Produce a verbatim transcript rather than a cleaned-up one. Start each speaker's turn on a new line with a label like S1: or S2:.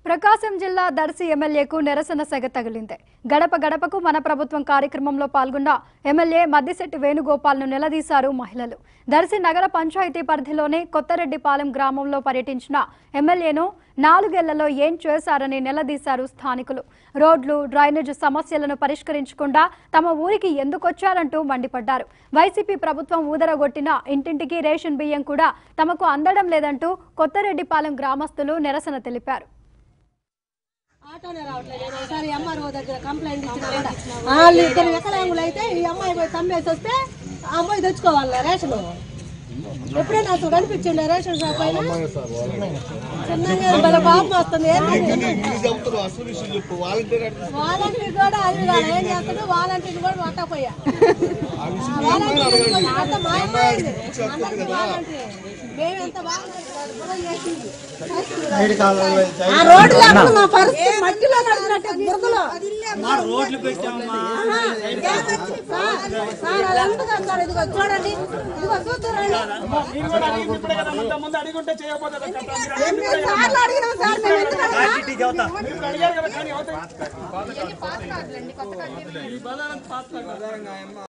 S1: ప్రకాశం జిల్లా దర్శి ఎమ్మెల్యేకు నిరసన సెగ తగిలింది. గడప గడపకు మన ప్రభుత్వం కార్యక్రమంలో పాల్గొన్న ఎమ్మెల్యే మద్దిశెట్టి వేణుగోపాల్ను నిలదీశారు మహిళలు. దర్శి నగర పంచాయతీ పరిధిలోని కొత్తరెడ్డిపాలెం గ్రామంలో పర్యటించిన ఎమ్మెల్యేను నాలుగేళ్లలో ఏం చేశారని నిలదీశారు స్థానికులు. రోడ్లు, డ్రైనేజ్ సమస్యలను పరిష్కరించకుండా తమ ఊరికి ఎందుకొచ్చారంటూ మండిపడ్డారు. వైసీపీ ప్రభుత్వం ఊదరగొట్టిన ఇంటింటికి రేషన్ బియ్యం కూడా తమకు అందడం లేదంటూ కొత్తరెడ్డిపాలెం గ్రామస్తులు నిరసన తెలిపారు.
S2: ఆటోనే రావట్లేదు. ఒకసారి ఎంఆర్ఓ దగ్గర కంప్లైంట్ ఇచ్చినా కూడా వాళ్ళు ఇద్దరు వికలాంగులు అయితే ఈ అమ్మాయి పోయి తమ్మేసి వస్తే ఆ అమ్మాయి తెచ్చుకోవాలి రేషన్. ఎప్పుడైనా అసలు కనిపించండి రేషన్ షాప్ అయినా చిన్నగా పాపం వస్తుంది. వాలంటీర్ కూడా అది కాదు ఏం చేస్తాడు, వాలంటీర్ కూడా పట్టపోయా మేమెంత బాగా మట్టిలో నడిచినట్టే బురదలో చూడండి. ఇదిగో చూస్తారండి అడిగినాం సార్ మేము ఎందుకంటే